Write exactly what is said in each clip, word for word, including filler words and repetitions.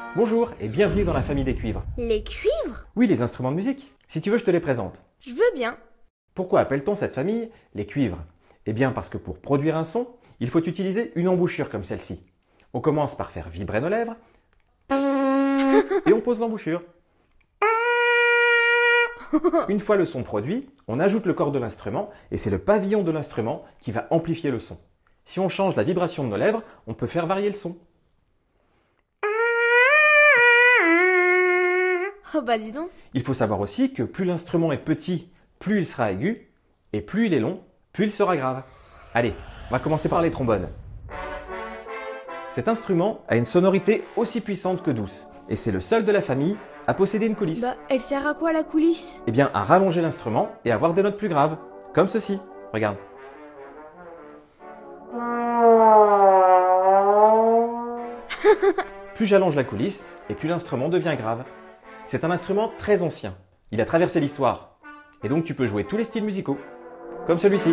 Bonjour et bienvenue dans la famille des cuivres. Les cuivres? Oui, les instruments de musique. Si tu veux, je te les présente. Je veux bien. Pourquoi appelle-t-on cette famille les cuivres? Eh bien parce que pour produire un son, il faut utiliser une embouchure comme celle-ci. On commence par faire vibrer nos lèvres et on pose l'embouchure. Une fois le son produit, on ajoute le corps de l'instrument et c'est le pavillon de l'instrument qui va amplifier le son. Si on change la vibration de nos lèvres, on peut faire varier le son. Oh bah dis donc. Il faut savoir aussi que plus l'instrument est petit, plus il sera aigu, et plus il est long, plus il sera grave. Allez, on va commencer par les trombones. Cet instrument a une sonorité aussi puissante que douce, et c'est le seul de la famille à posséder une coulisse. Bah elle sert à quoi la coulisse? Eh bien à rallonger l'instrument et avoir des notes plus graves, comme ceci. Regarde. Plus j'allonge la coulisse, et plus l'instrument devient grave. C'est un instrument très ancien. Il a traversé l'histoire. Et donc tu peux jouer tous les styles musicaux. Comme celui-ci.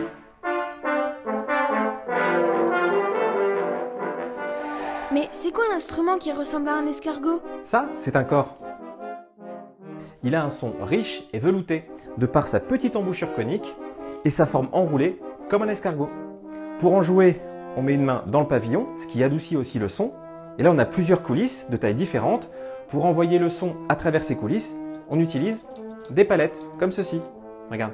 Mais c'est quoi l'instrument qui ressemble à un escargot? Ça, c'est un cor. Il a un son riche et velouté, de par sa petite embouchure conique et sa forme enroulée comme un escargot. Pour en jouer, on met une main dans le pavillon, ce qui adoucit aussi le son. Et là, on a plusieurs coulisses de tailles différentes. Pour envoyer le son à travers ces coulisses, on utilise des palettes, comme ceci. Regarde.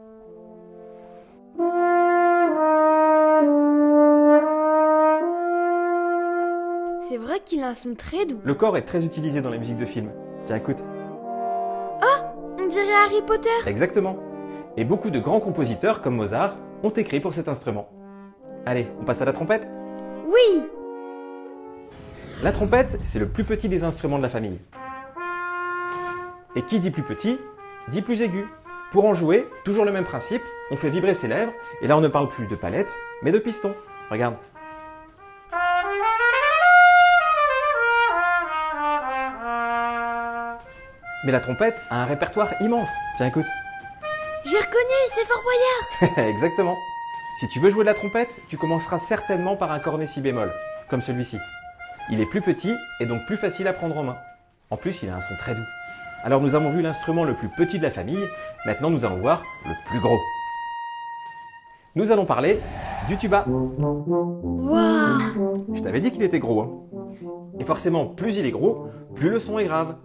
C'est vrai qu'il a un son très doux. Le corps est très utilisé dans les musiques de films. Tiens, écoute. On dirait Harry Potter. Exactement. Et beaucoup de grands compositeurs, comme Mozart, ont écrit pour cet instrument. Allez, on passe à la trompette? Oui. La trompette, c'est le plus petit des instruments de la famille. Et qui dit plus petit, dit plus aigu. Pour en jouer, toujours le même principe, on fait vibrer ses lèvres, et là on ne parle plus de palette, mais de piston. Regarde. Mais la trompette a un répertoire immense. Tiens, écoute. J'ai reconnu, c'est Fort Boyard. Exactement. Si tu veux jouer de la trompette, tu commenceras certainement par un cornet si bémol, comme celui-ci. Il est plus petit et donc plus facile à prendre en main. En plus, il a un son très doux. Alors nous avons vu l'instrument le plus petit de la famille, maintenant nous allons voir le plus gros. Nous allons parler du tuba. Waouh. Je t'avais dit qu'il était gros. Hein. Et forcément, plus il est gros, plus le son est grave.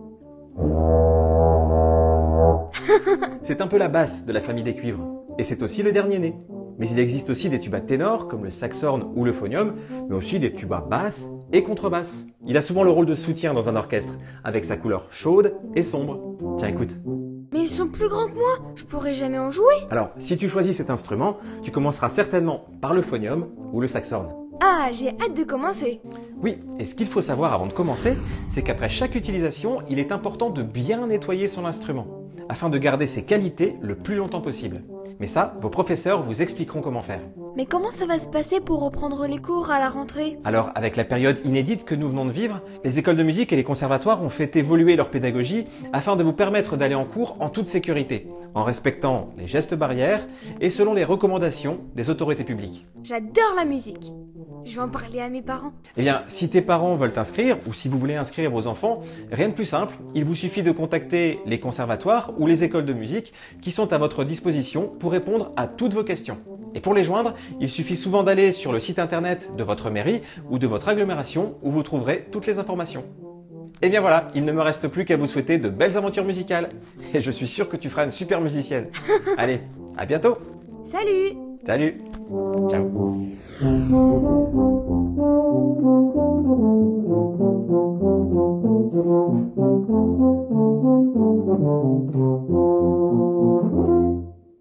C'est un peu la basse de la famille des cuivres, et c'est aussi le dernier né. Mais il existe aussi des tubas ténors, comme le saxhorn ou le phonium, mais aussi des tubas basses et contrebasses. Il a souvent le rôle de soutien dans un orchestre, avec sa couleur chaude et sombre. Tiens, écoute. Mais ils sont plus grands que moi, je pourrais jamais en jouer. Alors, si tu choisis cet instrument, tu commenceras certainement par le phonium ou le saxhorn. Ah, j'ai hâte de commencer. Oui, et ce qu'il faut savoir avant de commencer, c'est qu'après chaque utilisation, il est important de bien nettoyer son instrument, afin de garder ses qualités le plus longtemps possible. Mais ça, vos professeurs vous expliqueront comment faire. Mais comment ça va se passer pour reprendre les cours à la rentrée? Alors, avec la période inédite que nous venons de vivre, les écoles de musique et les conservatoires ont fait évoluer leur pédagogie afin de vous permettre d'aller en cours en toute sécurité, en respectant les gestes barrières et selon les recommandations des autorités publiques. J'adore la musique. Je vais en parler à mes parents. Eh bien, si tes parents veulent t'inscrire ou si vous voulez inscrire vos enfants, rien de plus simple, il vous suffit de contacter les conservatoires ou les écoles de musique qui sont à votre disposition pour répondre à toutes vos questions. Et pour les joindre, il suffit souvent d'aller sur le site internet de votre mairie ou de votre agglomération où vous trouverez toutes les informations. Et bien voilà, il ne me reste plus qu'à vous souhaiter de belles aventures musicales. Et je suis sûr que tu feras une super musicienne. Allez, à bientôt. Salut. Salut. Ciao.